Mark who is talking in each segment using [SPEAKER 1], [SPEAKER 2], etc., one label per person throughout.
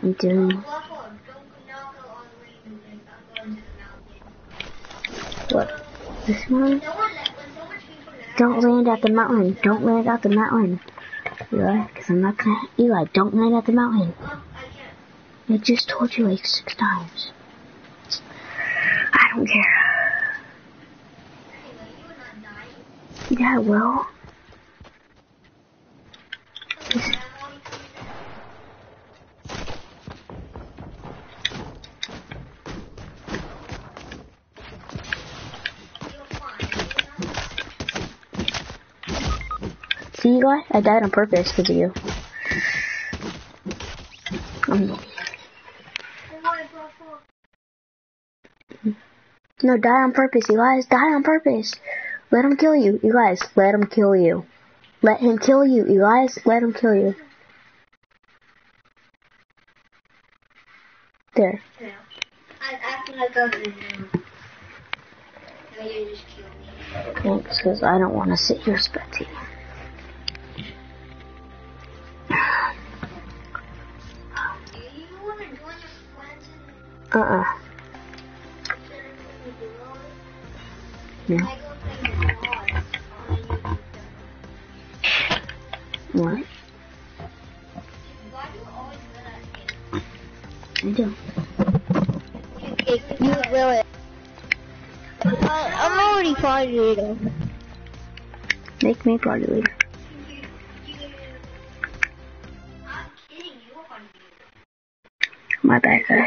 [SPEAKER 1] I'm doing. What? This one? Don't land at the mountain. Don't land at the mountain. Eli, because I'm not gonna. Eli, don't land at the mountain. I just told you like 6 times. I don't care. Yeah, well. See, Eli? I died on purpose because of you. No, die on purpose, Elias. Die on purpose. Let him kill you, Elias. Let him kill you. Let him kill you, Elias. Let him kill you. There.
[SPEAKER 2] Yeah. I feel like I'm in now you just kill me.
[SPEAKER 1] Thanks, because I don't want to sit here spectating.
[SPEAKER 2] Do you want to join your friends?
[SPEAKER 1] No. What?
[SPEAKER 2] Why do you always do that?
[SPEAKER 1] I do.
[SPEAKER 2] You will it. I'm already party leader.
[SPEAKER 1] Make me party leader.
[SPEAKER 2] I'm kidding, you are party leader.
[SPEAKER 1] My bad, guys.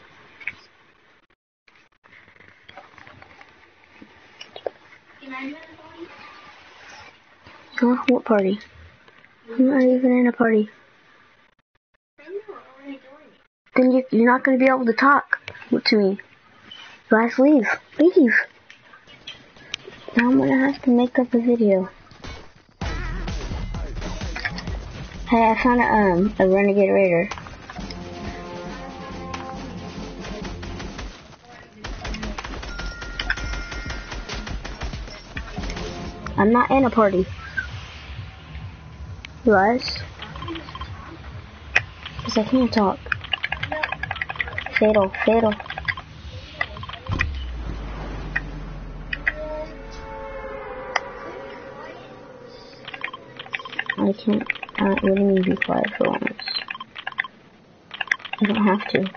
[SPEAKER 2] Can I join the party?
[SPEAKER 1] Huh? What party? I'm not even in a party.
[SPEAKER 2] I know, I want to join it.
[SPEAKER 1] Then you're not going to be able to talk to me. Guys, leave. Leave. Now I'm going to have to make up a video. Hey, I found a renegade raider. I'm not in a party. You guys? Because I can't talk. Fatal, fatal. I can't. What do you mean be quiet for once? You don't have to.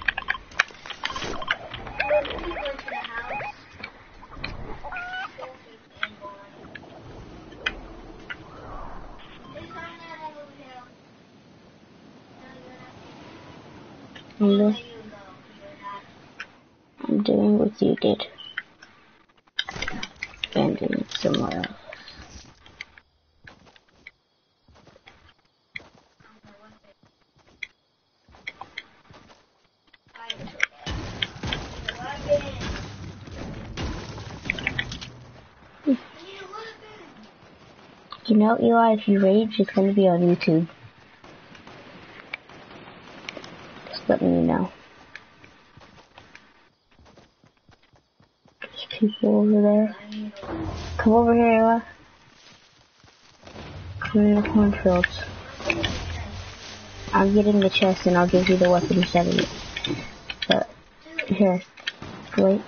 [SPEAKER 1] I'm doing what you did. Abandon it somewhere else. You know, Eli, if you rage, it's going to be on YouTube. Just letting you know. There's people over there. Come over here, Eli. Come in the cornfields. I'll get in the chest and I'll give you the weapon instead of it. But, here. Wait.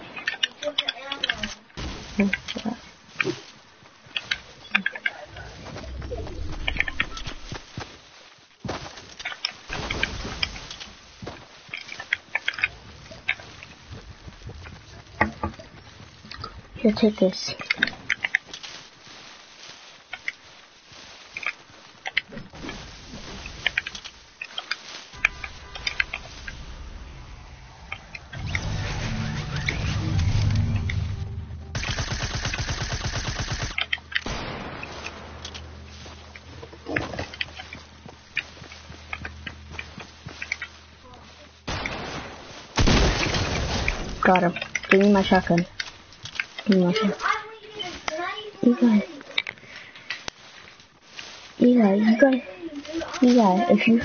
[SPEAKER 1] Here, take this. Got him. Give me my shotgun. Give me my shotgun. Eli, if you...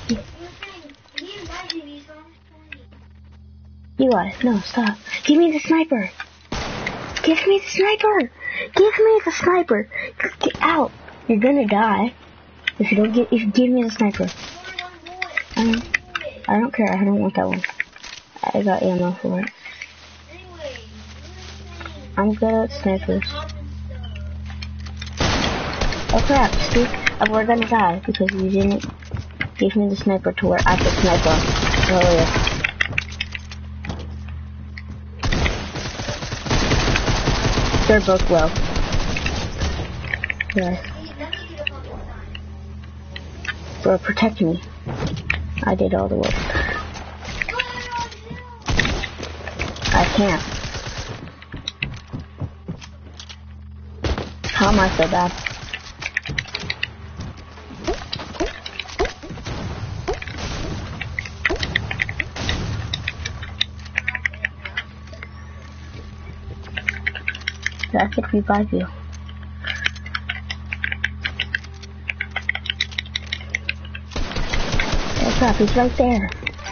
[SPEAKER 1] Eli, no, stop. Give me the sniper. Give me the sniper. Give me the sniper. Get out. You're gonna die if you don't give me the sniper. I don't care. I don't want that one. I got ammo for it.
[SPEAKER 2] Anyway,
[SPEAKER 1] I'm good at snipers. Oh crap, see? We're gonna die because you didn't give me the sniper to where I could snipe them earlier. They're both low. Yeah. Bro, protect me. I did all the work. I can't. How am I so bad? That could revive you. Oh crap, he's right there.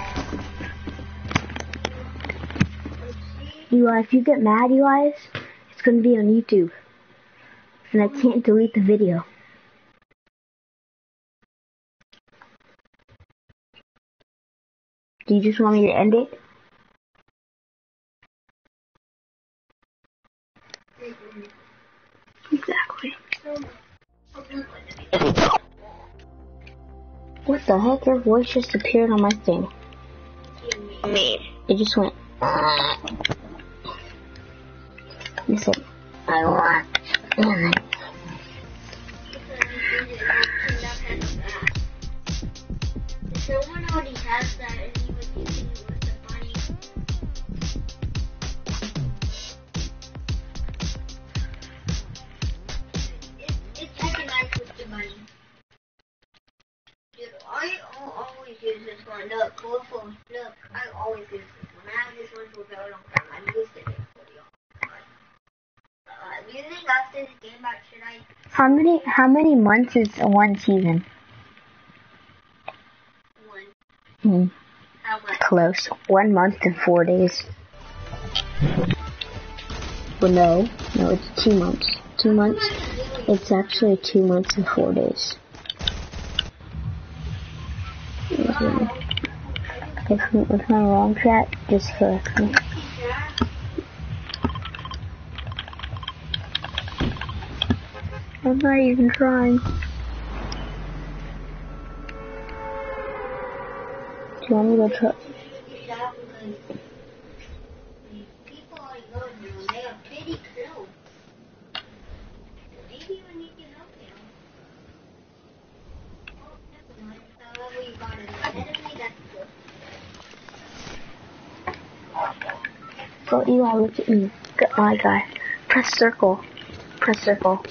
[SPEAKER 1] Eli, if you get mad, Eli, it's gonna be on YouTube. And I can't delete the video. Do you just want me to end it? Exactly. What the heck? Your voice just appeared on my thing. It just went. You said, I want.
[SPEAKER 2] Someone already has that and he was using it with the bunny. It's kind of nice with the bunny. Dude, I always use this one. Look, look, I always use this one. I have this one for a very long time. I've used it for you. Do you think after this game back, should I?
[SPEAKER 1] How many months is one season?
[SPEAKER 2] How much?
[SPEAKER 1] Close. 1 month and 4 days. Well, no, it's 2 months. 2 months. It's actually 2 months and 4 days. If I'm wrong, chat, just correct me. I'm not even trying. Do you want me to try?
[SPEAKER 2] People are good, you know, they are pretty close. Maybe we need to help them. Oh, never mind. However you got it. Enemy, that's good.
[SPEAKER 1] Bro, Eli, look at me. Get my guy. Press circle. Press circle.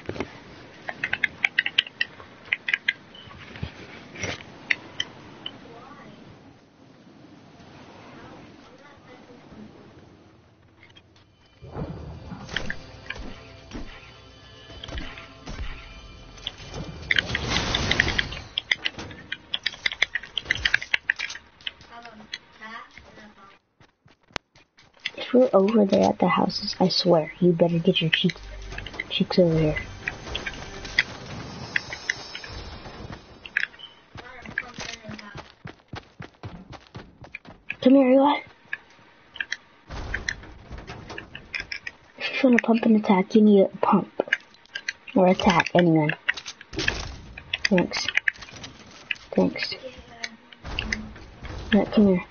[SPEAKER 1] If we're over there at the houses, I swear, you better get your cheeks over here. Come here, Eli. If you want to pump and attack, give me a pump. Or attack, anyone. Thanks. Thanks. Alright, come here.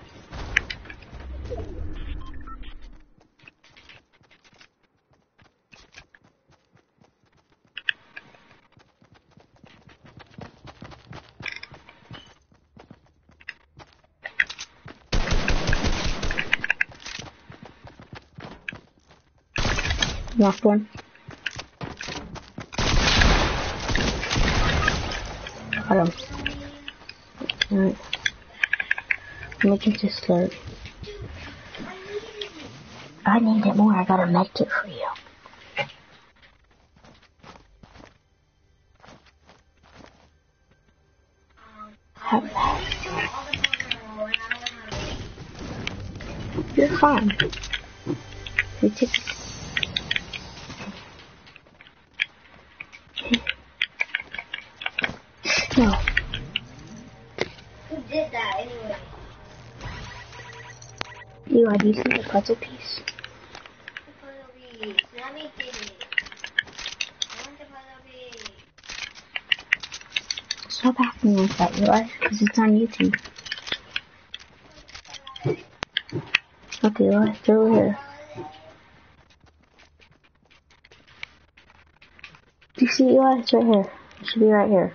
[SPEAKER 1] Last one. Got him. Alright. I'm making this slow. I need it more. I got a medkit for you. You're fine. You take. No.
[SPEAKER 2] Who did that anyway?
[SPEAKER 1] Eli, do you see the puzzle piece?
[SPEAKER 2] The puzzle piece. Let me get it. I want the puzzle piece.
[SPEAKER 1] Stop acting like that, Eli, because it's on YouTube. Okay, Eli, throw it here. Do you see Eli? It's right here. It should be right here.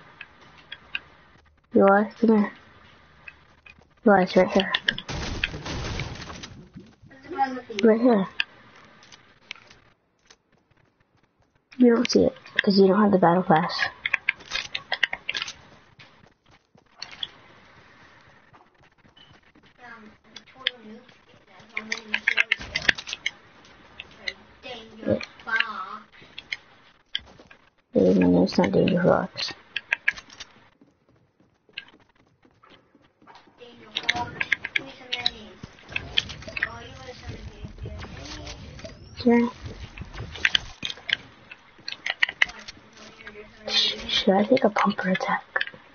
[SPEAKER 1] Eli, come here. Eli, it's right here.
[SPEAKER 2] What's the puzzle piece?
[SPEAKER 1] Right here. You don't see it, because you don't have the battle pass.
[SPEAKER 2] Total noob skip. That's how many shows there. Dangerous box.
[SPEAKER 1] Hey, no, it's not Dangerous Rocks.
[SPEAKER 2] Dangerous box. Give me some minis. Oh, you would have sent it to me.
[SPEAKER 1] Yeah. Should I take a pumper attack?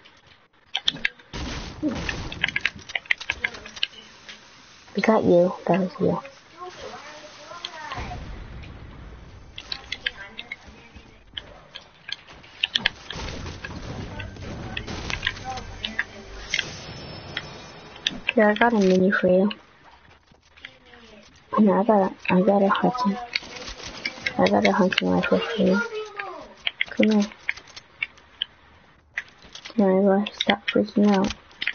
[SPEAKER 1] We got you. That was you. Here, I got a mini for you. No, I got a hunting. I got a hunting rifle for you. Come here. Here, Eli, stop freaking out.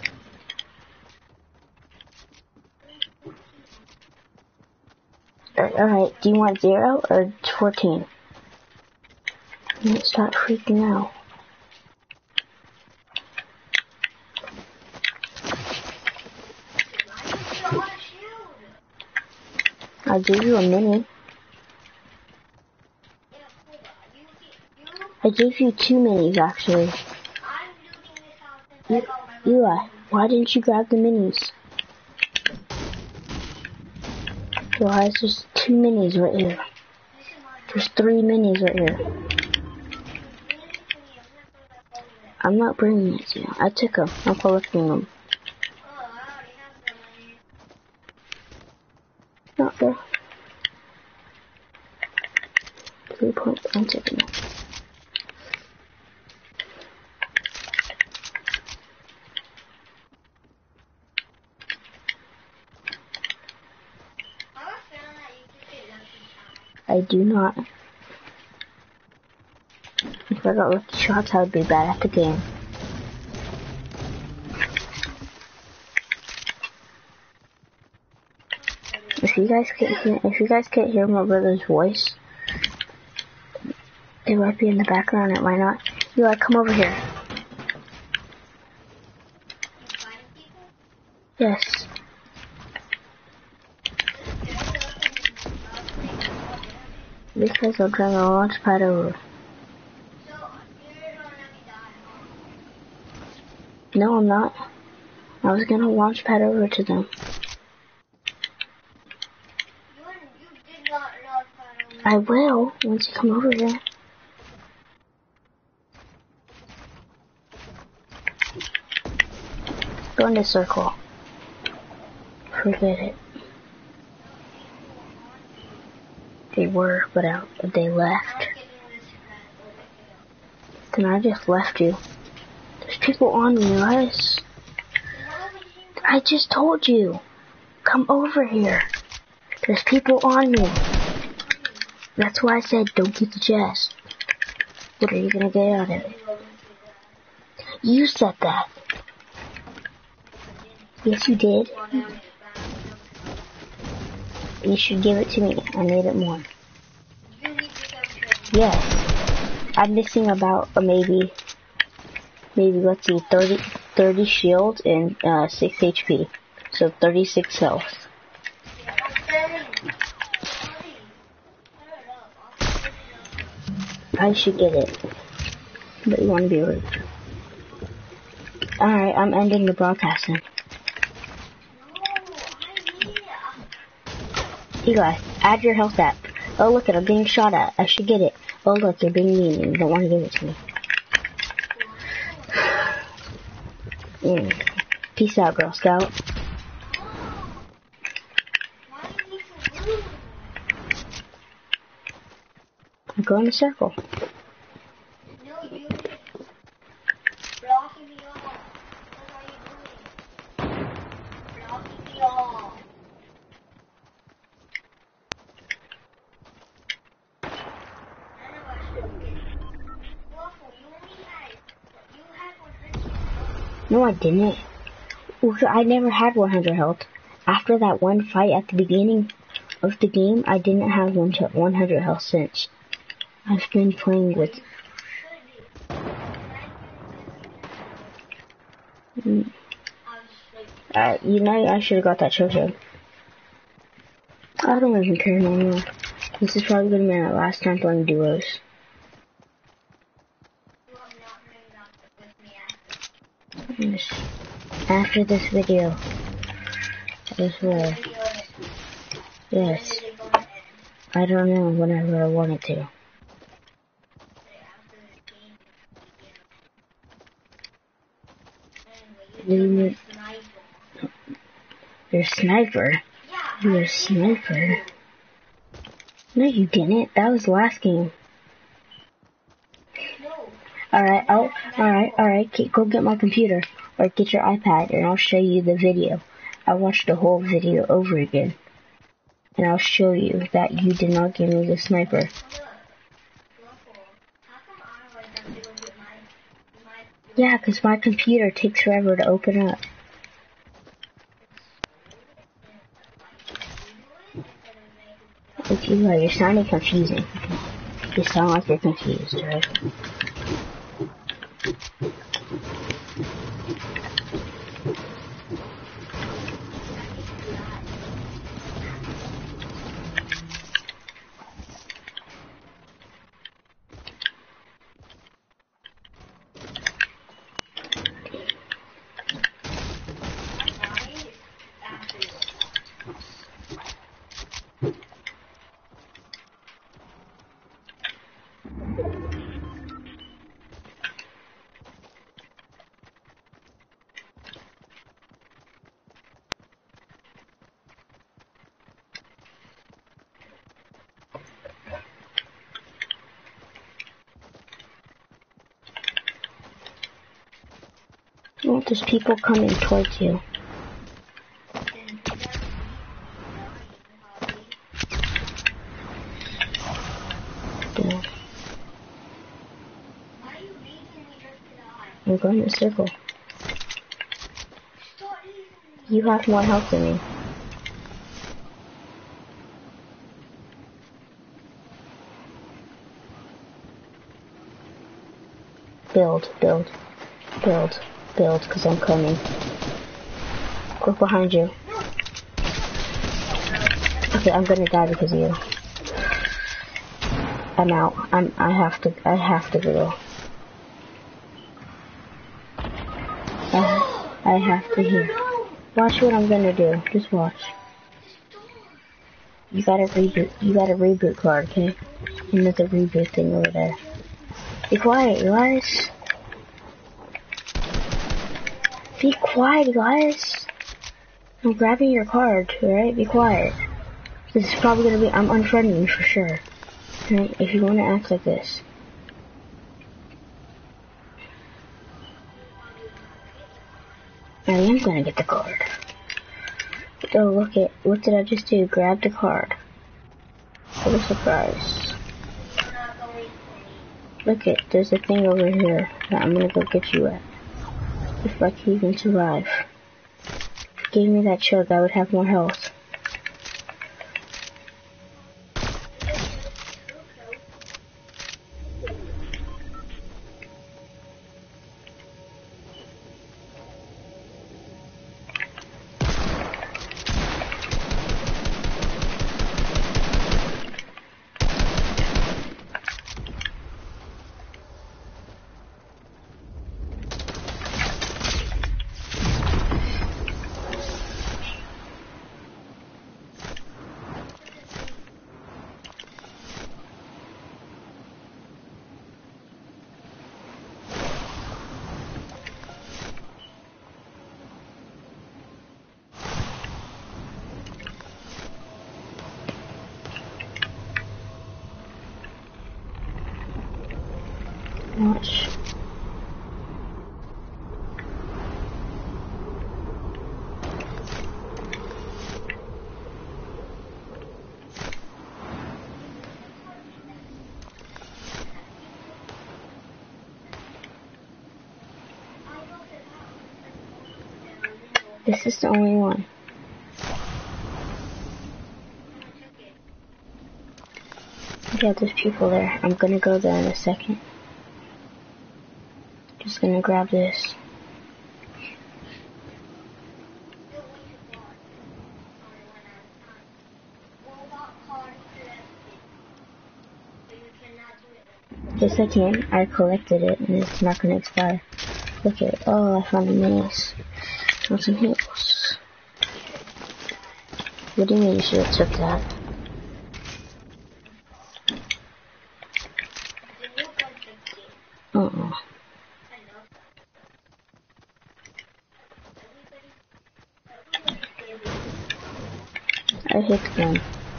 [SPEAKER 1] Alright, do you want 0 or 14? Stop freaking out. I gave you a mini. I gave you 2 minis, actually. Eli, why didn't you grab the minis? Why is there's 2 minis right here? There's 3 minis right here. I'm not bringing it to you. I took them. I'm collecting them. Not there. 3 points. I'm taking them. I do not. If I got lucky shots, I would be bad at the game. If you guys can't hear my brother's voice, it might be in the background. It might not. Eli, come over here. Yes. Because I'm trying to launch pad over. No, I'm not. I was gonna launch pad over to them. I will once you come over here. Go in the circle. Forget it. They were, but they left. Then I just left you. There's people on me, guys. I just told you. Come over here. There's people on me. That's why I said don't get the chest. What are you gonna get out of it? You said that. Yes, you did. You should give it to me. I need it more. Yes. I'm missing about maybe let's see, 30 shield and 6 HP. So 36 health. I should get it. But you want to be rude. Alright, I'm ending the broadcasting. Eli, add your health app. Oh, look it, I'm being shot at. I should get it. Oh, look, you're being mean and you don't want to give it to me. Peace out, Girl Scout. Go in a circle.
[SPEAKER 2] No, you blocking me off. What are you doing? Blocking me off. None of us should get it. Waffle, you only had 100.
[SPEAKER 1] No, I didn't. I never had 100 health. After that one fight at the beginning of the game, I didn't have 100 health since. I've been playing with... you know, I should have got that chojo. I don't even care no more. This is probably going to be my last time playing duos. Yes. After this video. I swear. Yes. I don't know, whenever I want it to. You're a sniper? You're a sniper? No, you didn't. That was last game. Alright, go get my computer. Or get your iPad and I'll show you the video. I watched the whole video over again. And I'll show you that you did not give me the sniper. Yeah, because my computer takes forever to open up. Okay, you're sounding confusing. You sound like you're confused, right? Well, there's people coming towards you. Yeah. I'm going in a circle. You have more health than me. Build, because I'm coming. Look behind you. Okay, I'm gonna die because of you. I'm out. I have to go. I have to hear. Watch what I'm gonna do. Just watch. You got a reboot card, okay? And there's a reboot thing over there. Be quiet, guys. Be quiet, guys. I'm grabbing your card, alright? Be quiet. This is probably gonna be, I'm unfriending you for sure. Right? If you wanna act like this. I am gonna get the card. Oh, look it. What did I just do? Grab the card. What a surprise. Look it, there's a thing over here that I'm gonna go get you at. If I can even survive. If you gave me that chug, I would have more health. Watch. This is the only one. Yeah, there's people there. I'm gonna go there in a second. Just gonna grab this. Yes, I can. I collected it and it's not gonna expire. Look at it. Oh, I found a minis. Want some heals. What do you mean you should have took that? I hit them.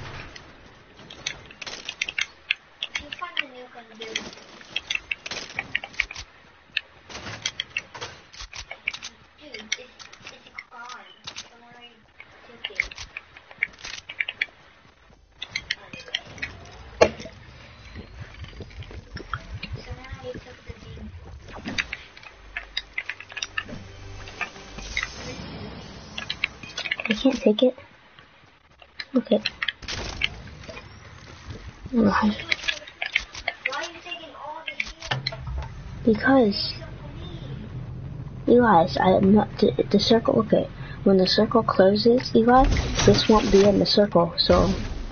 [SPEAKER 1] I can't take it. Okay. Why?
[SPEAKER 2] Why are you taking all the shields?
[SPEAKER 1] Because, Eli, I'm not the circle. Okay, when the circle closes, Eli, this won't be in the circle. So.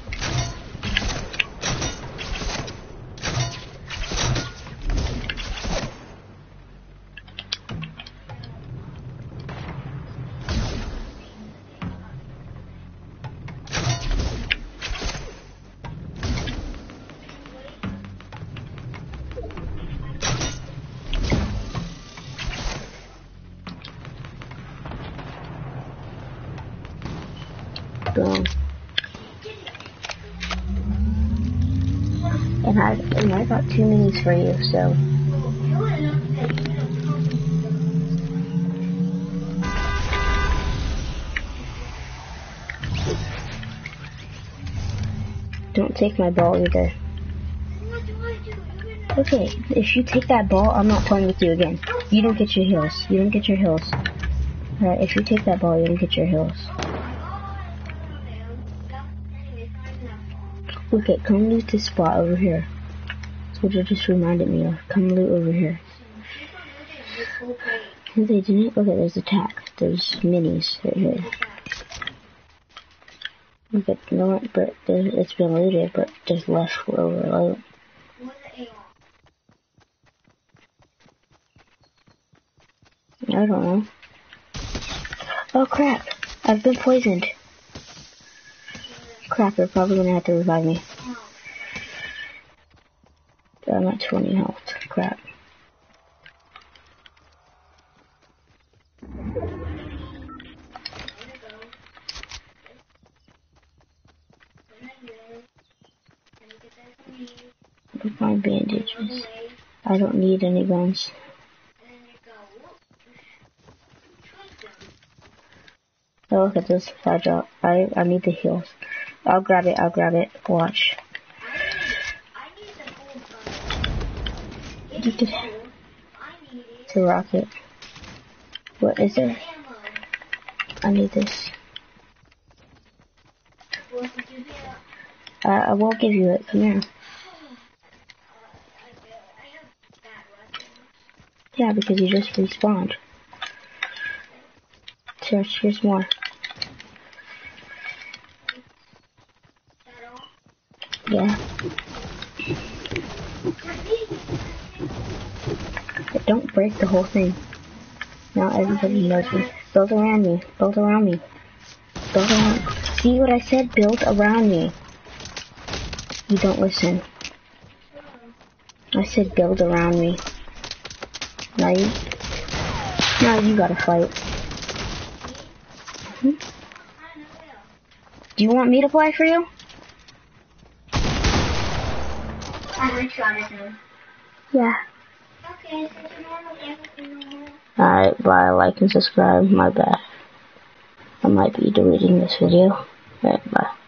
[SPEAKER 1] Boom. And I got 2 minis for you, so. Don't take my ball either. Okay, if you take that ball, I'm not playing with you again. You don't get your heals. You don't get your heals. Alright, if you take that ball, you don't get your heals. Okay, come loot this spot over here. That's what you just reminded me of. Come loot over here. No, they didn't? Okay, there's attack. There's minis right here. Okay, no, but it's been looted, but there's less overload. I don't know. Oh crap! I've been poisoned. Crap, they're probably gonna have to revive me. I'm at 20 health. Crap. With my bandages. I don't need any guns. Oh, look at this fragile. I need the heals. I'll grab it. Watch. You could. It's a rocket. What is it? I need this. I won't give you it. Come here. Yeah, because you just respawned. Here's more. Yeah. But don't break the whole thing. Now everybody knows me. Build around me. Build around me. Build around. See what I said? Build around me. You don't listen. I said build around me. Now you gotta fight. Hmm? Do you want me to play for you?
[SPEAKER 2] I'm gonna try this now.
[SPEAKER 1] Yeah.
[SPEAKER 2] Okay, since you don't have everything no more.
[SPEAKER 1] Alright, bye. Like and subscribe. My bad. I might be deleting this video. Alright, bye.